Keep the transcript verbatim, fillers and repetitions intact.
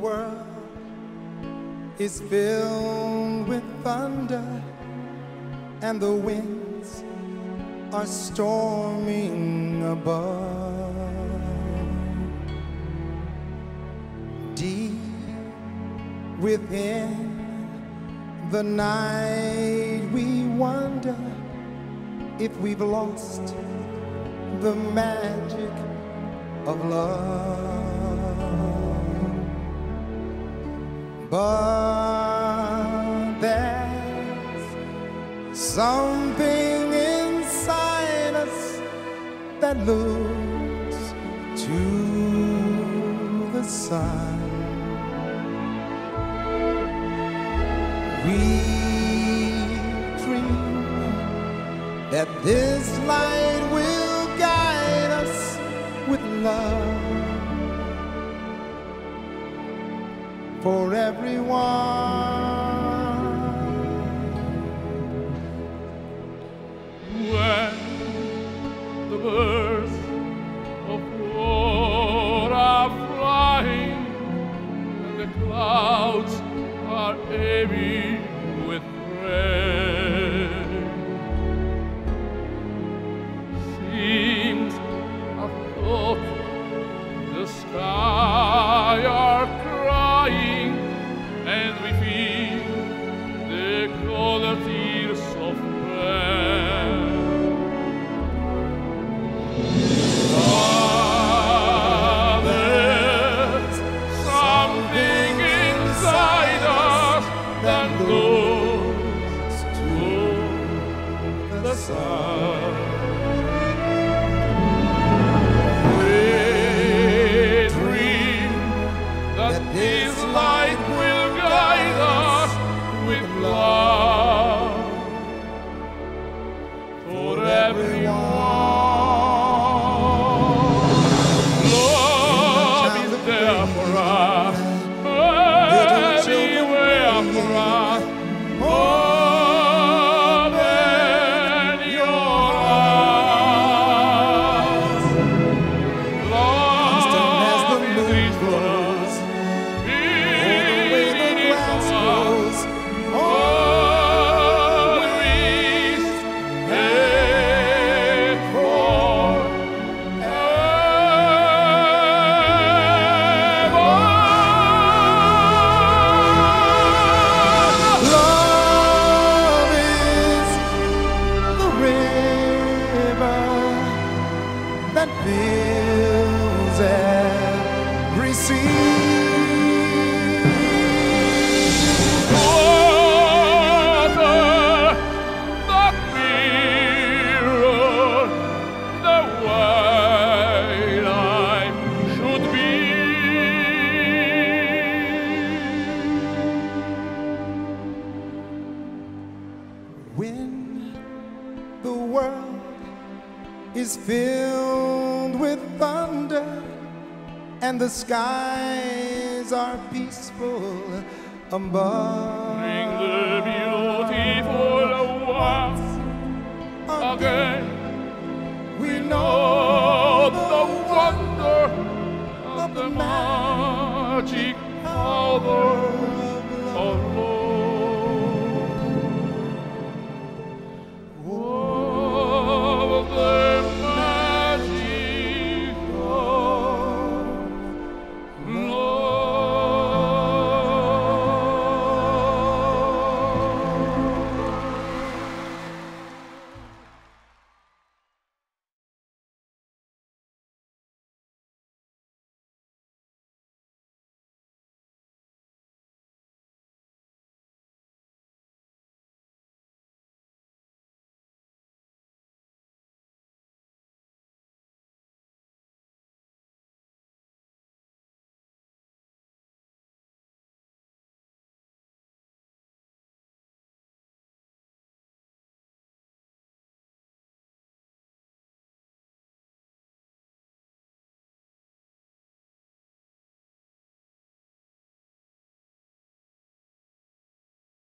world is filled with thunder, and the winds are storming above. Deep within the night we wonder if we've lost the magic of love. But there's something inside us that looks to the sun. We dream that this light will guide us with love for everyone. When the birds of war are flying and the clouds are heavy with rain, seems I thought the sky are crying, and we feel the cold tears of rain. Ah, there's something inside us that goes to the sun. We dream that this light will guide us with love for everyone. Love is there for us, everywhere for us, more than your eyes. Love is rich for us, it is for us, always and forever. Love is the river that fills every sea. Water that mirror the way life should be. When the world is filled with thunder and the skies are peaceful above, Bring the beautiful ones again. We know the wonder of the magic power